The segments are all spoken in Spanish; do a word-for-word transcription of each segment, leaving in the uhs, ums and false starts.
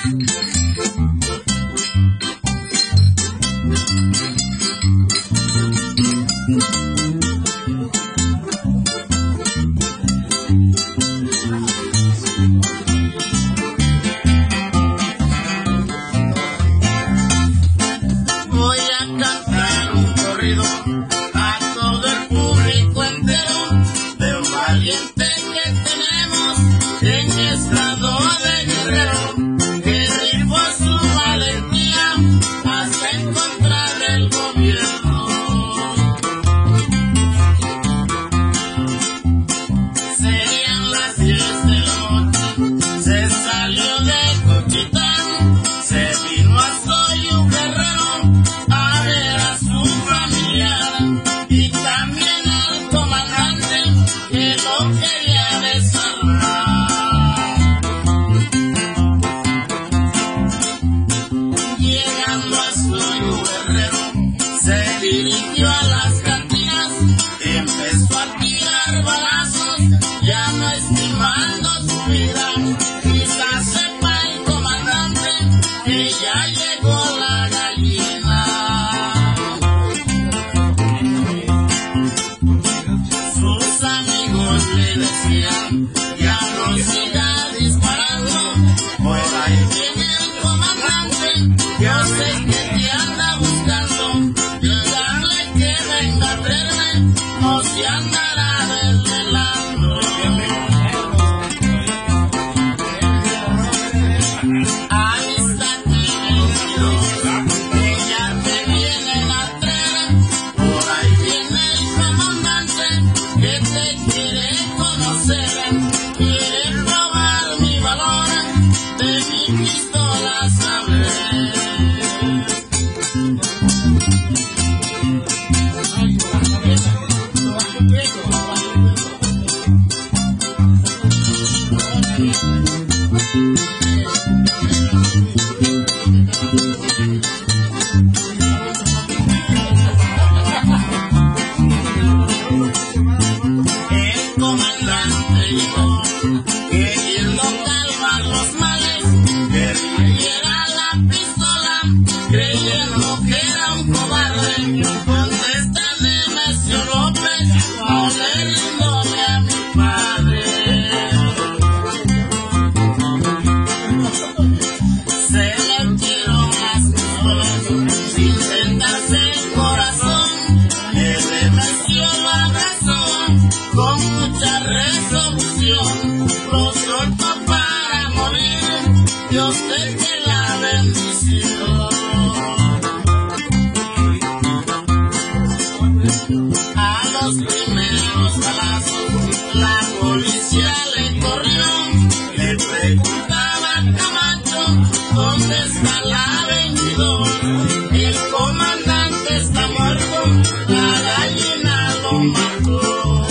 Voy a cantar un corrido a todo el público entero de un valiente que tenemos en estado de Guerrero, que rifó su valentía hasta encontrar el gobierno. Serían las diez de la noche, se salió de Cochitán, se vino a Soyu Guerrero a ver a su familiar y también al comandante que lo quería desarmar. Llegando a Soyu Guerrero, se dirigió a las cantinas y empezó a tirar balazos, ya no estimando su vida. Quizás sepa el comandante que ya llegó la gallina. Sus amigos le decían, ya no siga disparando, por ahí viene el comandante, yo sé que te anda buscando, díganle que venga a verme, o se andará desvelando. Avístate veintidós, que ya te vienen a traer, por ahí viene el comandante que te quiere conocer, quiere robar mi valor, de mi pistola saber. El comandante llegó, queriendo calmar los males, que riera la pistola, creyendo que era un cobarde. Contéstame, Mesio López, no le rindome a mi padre. Se le metieron las pistolas, sin sentarse el corazón, el Mesio lo abrazó con mucha resolución, lo soltó para morir, Dios te dé la bendición. A los primeros balazos la policía le corrió, le preguntaba a Camacho, ¿dónde está la veintidós? El comandante está muerto, la gallina lo mató.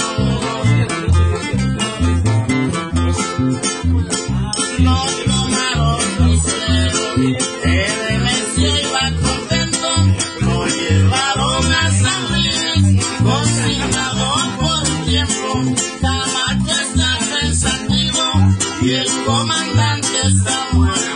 No tomaron prisionero, el Mesio iba contento, lo llevaron a San Luis, consignado por un tiempo. Camacho está pensativo y el comandante está muerto.